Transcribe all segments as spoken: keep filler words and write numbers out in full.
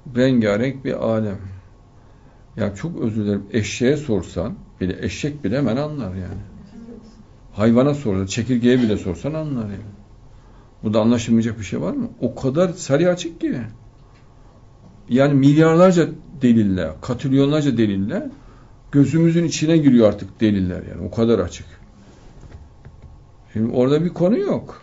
rengarenk bir alem. Ya çok özür dilerim. Eşeğe sorsan bile, eşek bile hemen anlar yani. Hayvana sorsan, çekirgeye bile sorsan anlar yani. Burada anlaşılmayacak bir şey var mı? O kadar sarı açık ki. Yani milyarlarca delille, katrilyonlarca delille gözümüzün içine giriyor artık deliller yani. O kadar açık. Şimdi orada bir konu yok.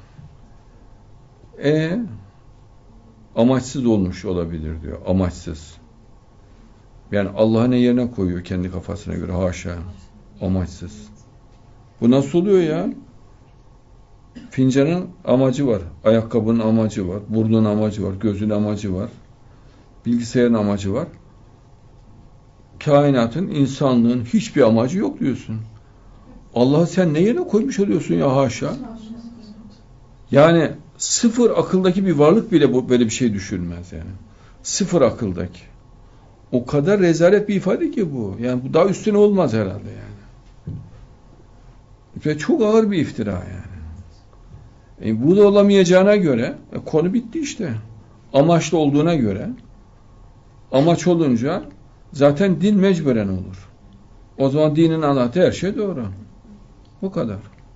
E amaçsız olmuş olabilir diyor. Amaçsız. Yani Allah'ı ne yerine koyuyor kendi kafasına göre. Haşa. Amaçsız. Bu nasıl oluyor ya? Fincanın amacı var. Ayakkabının amacı var. Burnun amacı var. Gözün amacı var. Bilgisayarın amacı var. Kainatın, insanlığın hiçbir amacı yok diyorsun. Allah'ı sen ne yerine koymuş oluyorsun ya haşa? Yani sıfır akıldaki bir varlık bile bu, böyle bir şey düşünmez yani. Sıfır akıldaki. O kadar rezalet bir ifade ki bu. Yani bu daha üstüne olmaz herhalde yani. Ve çok ağır bir iftira yani. E, bu da olamayacağına göre e, konu bitti işte. Amaçlı olduğuna göre amaç olunca zaten din mecburen olur. O zaman dinin anlattığı her şey doğru. Bu kadar.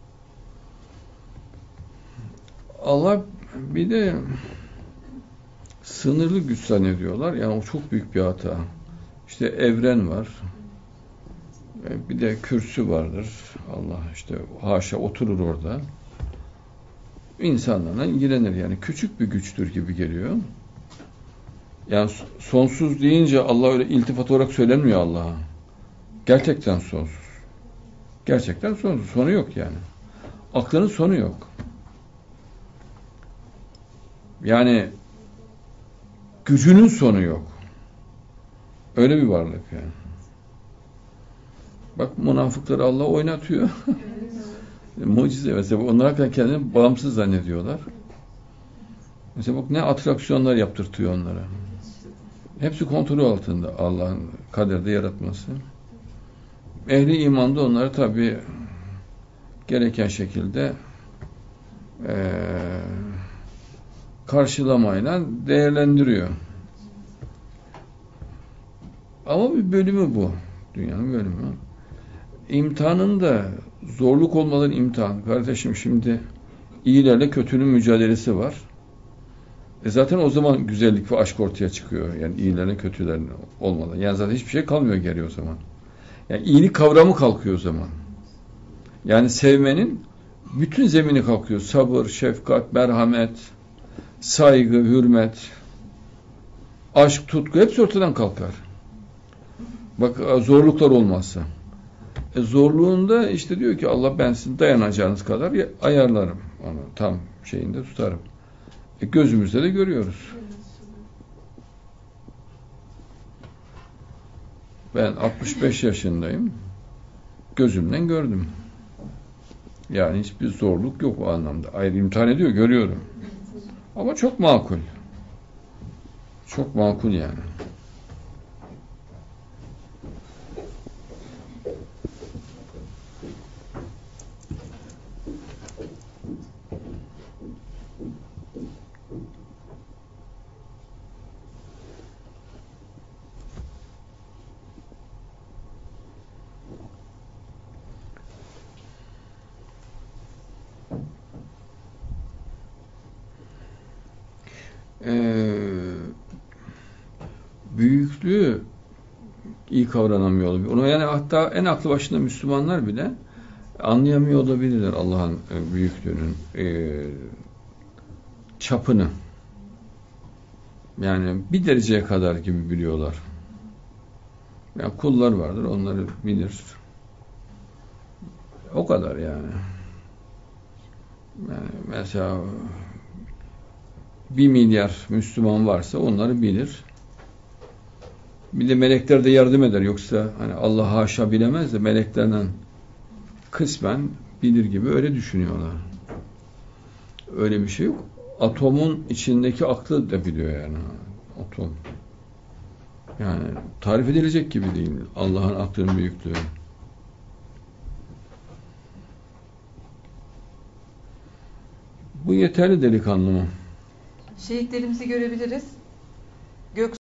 Allah bir de sınırlı güç zannediyorlar. Yani o çok büyük bir hata. İşte evren var. Bir de kürsü vardır. Allah işte haşa oturur orada. İnsanlarla ilgilenir. Yani küçük bir güçtür gibi geliyor. Yani sonsuz deyince Allah öyle iltifat olarak söylenmiyor Allah'a. Gerçekten sonsuz. Gerçekten sonsuz. Sonu yok yani. Aklının sonu yok. Yani gücünün sonu yok. Öyle bir varlık yani. Bak münafıkları Allah oynatıyor. Mucize mesela. Onlar hakikaten kendini bağımsız zannediyorlar. Mesela bak ne atraksiyonlar yaptırtıyor onlara. Hepsi kontrol altında Allah'ın kaderde yaratması. Ehli iman da onları tabii gereken şekilde ee, karşılamayla değerlendiriyor. Ama bir bölümü bu. Dünyanın bölümü. İmtihanın da zorluk olmadan imtihan. Kardeşim şimdi iyilerle kötünün mücadelesi var. E zaten o zaman güzellik ve aşk ortaya çıkıyor. Yani iyilerle kötülerin olmadan. Yani zaten hiçbir şey kalmıyor geriye o zaman. Yani iyilik kavramı kalkıyor o zaman. Yani sevmenin bütün zemini kalkıyor. Sabır, şefkat, merhamet, saygı, hürmet, aşk, tutku hepsi ortadan kalkar. Bak zorluklar olmazsa. E zorluğunda işte diyor ki Allah ben sizin dayanacağınız kadar ayarlarım. Onu tam şeyinde tutarım. E gözümüzde de görüyoruz. Ben altmış beş yaşındayım. Gözümden gördüm. Yani hiçbir zorluk yok o anlamda. Ayrı imtihan ediyor, görüyorum. Ama çok makul. Çok makul yani. Ee, büyüklüğü iyi kavranamıyor olabilir. Onu yani hatta en aklı başında Müslümanlar bile anlayamıyor olabilirler Allah'ın büyüklüğünün e, çapını. Yani bir dereceye kadar gibi biliyorlar. Yani kullar vardır, onları bilir. O kadar yani. Yani mesela bir milyar Müslüman varsa onları bilir. Bir de melekler de yardım eder. Yoksa hani Allah haşa bilemez de meleklerden kısmen bilir gibi öyle düşünüyorlar. Öyle bir şey yok. Atomun içindeki aklı da biliyor yani. Atom. Yani tarif edilecek gibi değil. Allah'ın aklının büyüklüğü. Bu yeterli delikanlı mı? Şehitlerimizi görebiliriz. Gök